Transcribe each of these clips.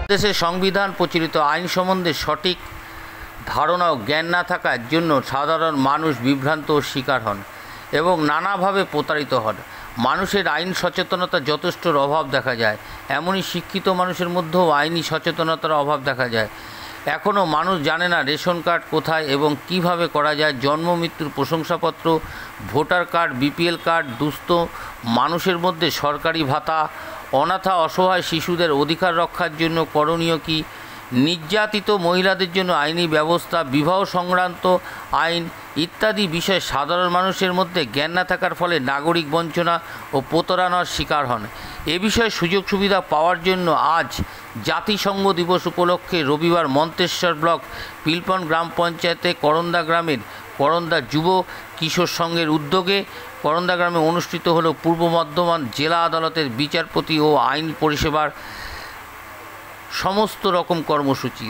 দেশের সংবিধান প্রচলিত আইন সম্বন্ধে সঠিক ধারণা ও জ্ঞান না থাকার জন্য সাধারণ মানুষ বিভ্রান্ত ও শিকার হন এবং নানাভাবে প্রতারিত হন। মানুষের আইন সচেতনতা যথেষ্ট অভাব দেখা যায়। এমনই শিক্ষিত মানুষের মধ্যেও আইনি সচেতনতার অভাব দেখা যায়। এখনও মানুষ জানে না রেশন কার্ড কোথায় এবং কিভাবে করা যায়। জন্ম মৃত্যুর প্রশংসাপত্র, ভোটার কার্ড, বিপিএল কার্ড, দুস্থ মানুষের মধ্যে সরকারি ভাতা, অনাথা অসহায় শিশুদের অধিকার রক্ষার জন্য করণীয় কী, নির্যাতিত মহিলাদের জন্য আইনি ব্যবস্থা, বিবাহ সংক্রান্ত আইন ইত্যাদি বিষয়ে সাধারণ মানুষের মধ্যে জ্ঞান না থাকার ফলে নাগরিক বঞ্চনা ও প্রতারণার শিকার হন। এ বিষয়ে সুযোগ সুবিধা পাওয়ার জন্য আজ জাতিসংঘ দিবস উপলক্ষে রবিবার মন্তেশ্বর ব্লক পিলপন গ্রাম পঞ্চায়েতে করন্দা গ্রামের করন্দা যুব কিশোর সংঘের উদ্যোগে করন্দা গ্রামে অনুষ্ঠিত হল পূর্ব বর্ধমান জেলা আদালতের বিচারপতি ও আইন পরিষেবার সমস্ত রকম কর্মসূচি।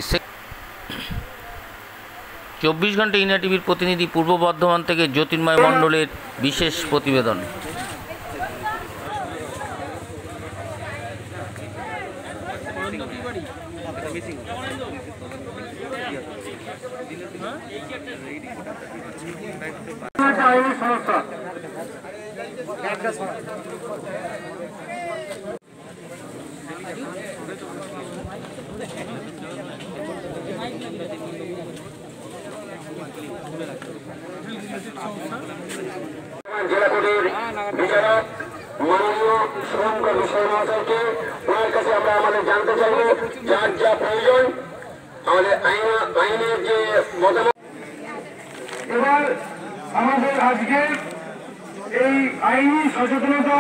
24 ঘন্টা ইন্ডিয়া টিভির প্রতিনিধি পূর্ব বর্ধমান থেকে জ্যোতির্ময় মণ্ডলের বিশেষ প্রতিবেদন। জেলা কোর্টের বিচারক মাননীয় শুভঙ্কর বিষয় মহাশয়কে ওনার কাছে আমরা আমাদের জানতে চাইব যার যা প্রয়োজন আমাদের আইনের যে মতামত। এবার আমাদের আজকে এই আইনি সচেতনতা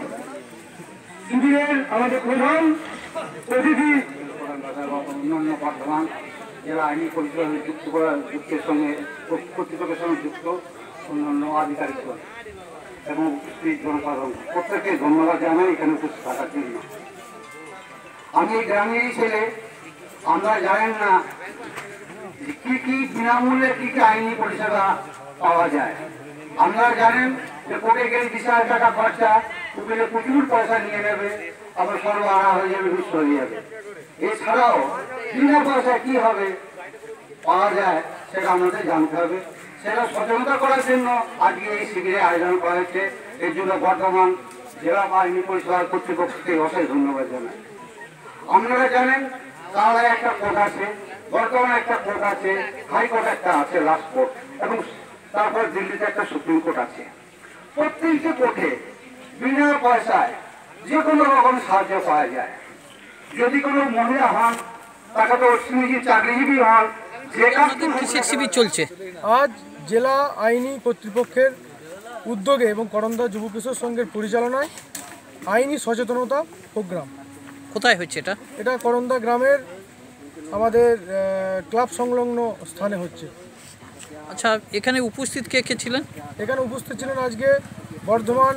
শিবিরের আমাদের প্রধান অতিথি অন্যান্য বর্ধমান জেলা আইনি পরিষেবা যুক্তের সঙ্গে কর্তৃপক্ষের সঙ্গে যুক্ত অন্যান্য আধিকারিকগণ এবং উপস্থিত জনসাধারণ প্রত্যেককে ধন্যবাদ জানাই এখানে উপস্থিত থাকার জন্য। আমি এই গ্রামেরই ছেলে, আমরা জানেন না কি কি বিনামূল্যে কি কি আইনি পরিষেবা পাওয়া যায়। আপনারা জানেন যে কোর্টে গেলে 20,000 টাকা খরচা, উকিলে প্রচুর পয়সা নিয়ে নেবে, আবার সর্বহারা হয়ে যাবে, নষ্ট হয়ে যাবে। এছাড়াও বিনা পয়সায় কি হবে পাওয়া যায় সেটা আমাদের জানতে হবে। সেটা সচেতনতা করার জন্য আজকে এই শিবিরের আয়োজন করা হয়েছে। এর জন্য বর্ধমান জেলা আইনি পরিষেবা কর্তৃপক্ষকে অশেষ ধন্যবাদ জানাই। আপনারা জানেন কালায় একটা কোর্ট আছে, বর্তমানে একটা কোর্ট আছে, হাইকোর্ট একটা আছে, লাস্ট কোর্ট, এবং তারপর দিল্লিতে একটা সুপ্রিম কোর্ট আছে। প্রত্যেকটি কোর্টে বিনা পয়সায় যে কোনো রকম সাহায্য পাওয়া যায়। যদি কোনো মহিলা হন, তাকে তো চাকরিজীবী হন, যে কাজটি শিবির চলছে আজ জেলা আইনি কর্তৃপক্ষের উদ্যোগে এবং করন্দা যুব কিশোর সংঘের পরিচালনায় আইনি সচেতনতা প্রোগ্রাম। কোথায় হচ্ছে এটা? এটা করন্দা গ্রামের আমাদের ক্লাব সংলগ্ন স্থানে হচ্ছে। আচ্ছা, এখানে উপস্থিত কে কে ছিলেন? এখানে উপস্থিত ছিলেন আজকে বর্ধমান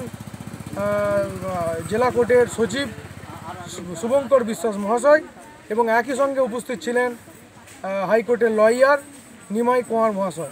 জেলা কোর্টের সচিব শুভঙ্কর বিশ্বাস মহাশয় এবং একই সঙ্গে উপস্থিত ছিলেন হাইকোর্টের লয়ার নিমাই কুমার মহাশয়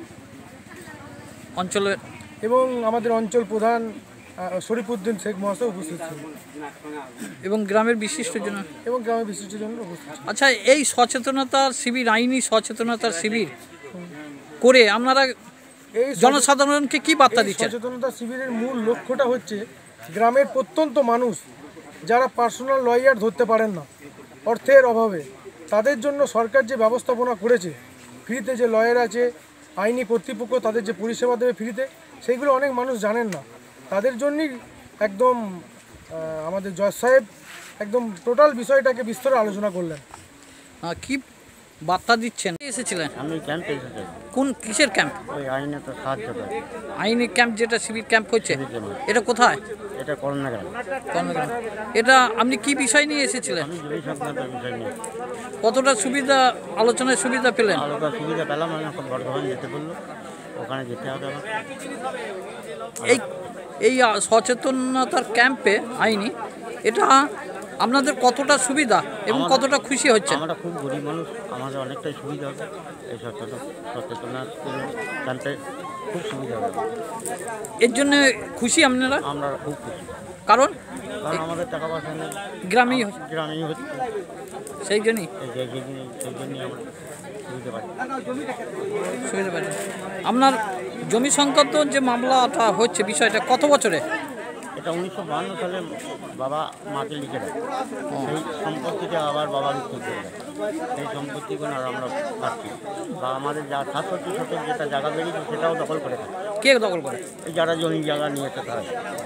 অঞ্চলের এবং আমাদের অঞ্চল প্রধান শরীফুদ্দিন শেখ মহাশয় উপস্থিত ছিলেন এবং গ্রামের বিশিষ্টজন উপস্থিত। আচ্ছা, এই সচেতনতার শিবির, আইনি সচেতনতার শিবির করে আপনারা এই জনসাধারণকে কি বার্তা দিচ্ছেন? সচেতনতা শিবিরের মূল লক্ষ্যটা হচ্ছে গ্রামের প্রত্যন্ত মানুষ যারা পার্সোনাল লয়ার ধরতে পারেন না অর্থের অভাবে, তাদের জন্য সরকার যে ব্যবস্থাপনা করেছে, ফ্রিতে যে লয়ার আছে, আইনি কর্তৃপক্ষ তাদের যে পরিষেবা দেবে ফ্রিতে, সেইগুলো অনেক মানুষ জানেন না। তাদের জন্যই একদম আমাদের জজ সাহেব একদম টোটাল বিষয়টাকে বিস্তরে আলোচনা করলেন। কি বার্তা দিচ্ছেন? এসেছিলেন? আমি ক্যাম্পে এসেছি। কোন কিসের ক্যাম্প? ওই আইনে তো সাহায্য করে। আইনি ক্যাম্প, যেটা শিবির ক্যাম্প হচ্ছে, এটা কোথায়? এটা করোনা গ্রাম। এটা আপনি কি বিষয় নিয়ে এসেছিলেন? আমি জমি সংক্রান্ত বিষয় নিয়ে। কতটা সুবিধা, আলোচনায় সুবিধা পেলেন? আলাদা সুবিধা পেলাম, আমি এখন বর্ধমান যেতে বললো, ওখানে যেতে হবে আমার। এই সচেতনতার ক্যাম্পে আইনি, এটা আপনাদের কতটা সুবিধা এবং কতটা খুশি হচ্ছে? আমরা খুব গরিব মানুষ, আমাদের অনেকটাই সুবিধা হবে এই সচেতনার ক্যাম্পে। খুব সুবিধা হবে। এর জন্য খুশি আপনারা? আমরা খুব খুশি, কারণ কারণ আমাদের টাকা পয়সা নেই, গ্রামেই গ্রামেই হচ্ছে, সেই জন্যই সেই জন্যই আমরা সুবিধা পাই। সুবিধা পাচ্ছেন। আপনার জমি সংক্রান্ত যে মামলাটা হচ্ছে বিষয়টা কত বছরে? এটা 1952 সালে বাবা মাকে লিখে দেয়, সেই সম্পত্তিটা আবার বাবার উত্তর করে দেয়, সেই সম্পত্তিগুলো আর আমরা পাচ্ছি। বা আমাদের যা 67 শতক যেটা জায়গা বেরিয়েছে সেটাও দখল করে থাকে। কে দখল করে? এই যারা জমি জায়গা নিয়েছে তারা।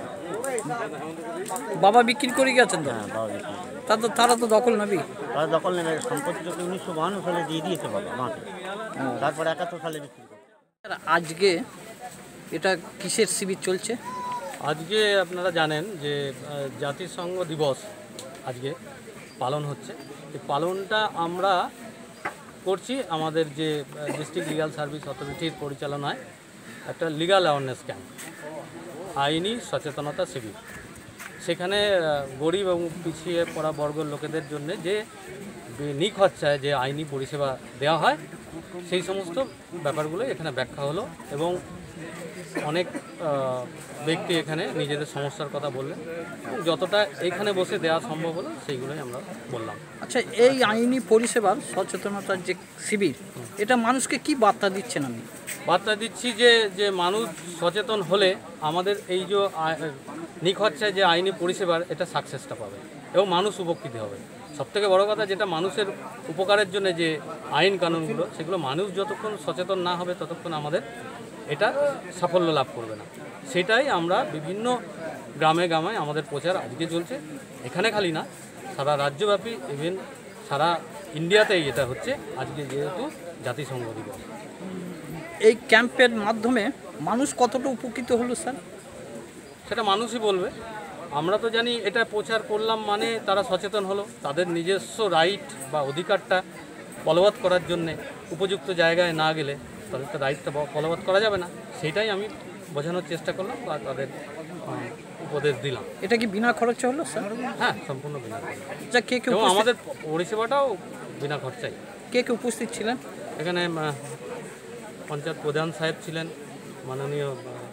বাবা বিক্রি করে গেছেন তো? হ্যাঁ, বাবা বিক্রি করে। তারা তো দখল নেবেই। তারা দখল নেবে, সম্পত্তিটাকে 1952 সালে দিয়ে দিয়েছে বাবা মাকে, তারপর 71 সালে বিক্রি করে। আজকে এটা কিসের শিবির চলছে? আজকে আপনারা জানেন যে জাতিসংঘ দিবস আজকে পালন হচ্ছে। এই পালনটা আমরা করছি আমাদের যে ডিস্ট্রিক্ট লিগ্যাল সার্ভিস অথরিটির পরিচালনায় একটা লিগ্যাল অ্যাওয়ারনেস ক্যাম্প, আইনি সচেতনতা শিবির। সেখানে গরিব এবং পিছিয়ে পড়া বর্গের লোকেদের জন্য যে নিখরচায় যে আইনি পরিষেবা দেওয়া হয় সেই সমস্ত ব্যাপারগুলো এখানে ব্যাখ্যা হলো এবং অনেক ব্যক্তি এখানে নিজেদের সমস্যার কথা বললেন এবং যতটা এখানে বসে দেওয়া সম্ভব হলো সেইগুলোই আমরা বললাম। আচ্ছা, এই আইনি পরিষেবার সচেতনতার যে শিবির, এটা মানুষকে কি বার্তা দিচ্ছেন? আমি বার্তা দিচ্ছি যে মানুষ সচেতন হলে আমাদের এই যে নিখরচায় যে আইনি পরিষেবার এটা সাকসেসটা পাবে এবং মানুষ উপকৃত হবে। সবথেকে বড় কথা যেটা মানুষের উপকারের জন্য যে আইন কানুনগুলো, সেগুলো মানুষ যতক্ষণ সচেতন না হবে ততক্ষণ আমাদের এটা সাফল্য লাভ করবে না। সেটাই আমরা বিভিন্ন গ্রামে গ্রামে আমাদের প্রচার আজকে চলছে। এখানে খালি না, সারা রাজ্যব্যাপী, ইভেন সারা ইন্ডিয়াতেই এটা হচ্ছে আজকে যেহেতু জাতিসংঘ দিবস। এই ক্যাম্পের মাধ্যমে মানুষ কতটা উপকৃত হলো স্যার? সেটা মানুষই বলবে। আমরা তো জানি এটা প্রচার করলাম মানে তারা সচেতন হলো, তাদের নিজস্ব রাইট বা অধিকারটা বলবৎ করার জন্যে উপযুক্ত জায়গায় না গেলে তাদের তো রাইটটা বলবৎ করা যাবে না। সেটাই আমি বোঝানোর চেষ্টা করলাম বা তাদের উপদেশ দিলাম। এটা কি বিনা খরচে হলো স্যার? হ্যাঁ, সম্পূর্ণ বিনা খরচে। যা কে কে এবং আমাদের পরিষেবাটাও বিনা খরচাই। কে কে উপস্থিত ছিলেন? এখানে পঞ্চায়েত প্রধান সাহেব ছিলেন, মাননীয়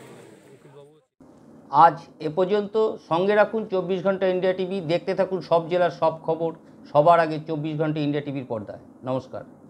আজ এ পর্যন্ত। সঙ্গে রাখুন 24 ঘন্টা ইন্ডিয়া টিভি। দেখতে থাকুন সব জেলার সব খবর সবার আগে 24 ঘন্টা ইন্ডিয়া টিভির পর্দায়। নমস্কার।